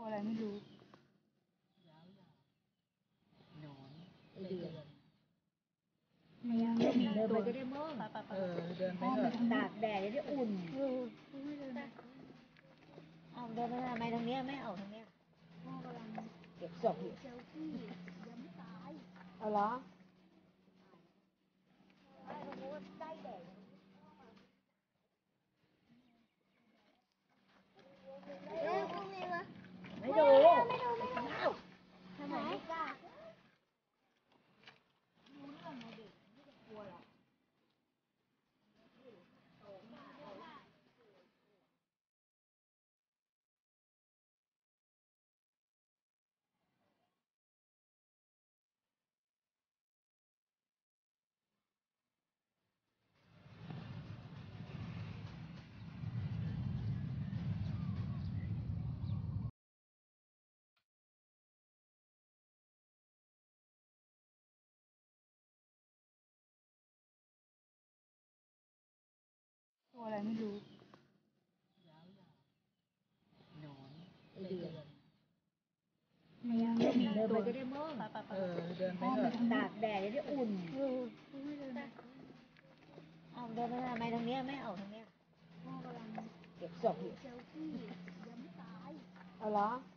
อะไรไม่รู้เดือนเดินเดินไปไปก็ก็ได้ได้มั้งเดินไปเถอะตากแดดจะได้อุ่นเอาเดินไปทำไมทางเนี้ยไม่เอาทางเนี้ยเก็บศพอยู่เอาเหรอไม่ดูทำไมไม่กล้าอะไรไม่รู้เดือนเดินเดินไปก็ได้มั้งเดินไปเถอะตากแดดจะได้อุ่นเอาเดินไปทำไมทางเนี้ยไม่เอาทางเนี้ยเก็บศพอยู่เอาเหรอ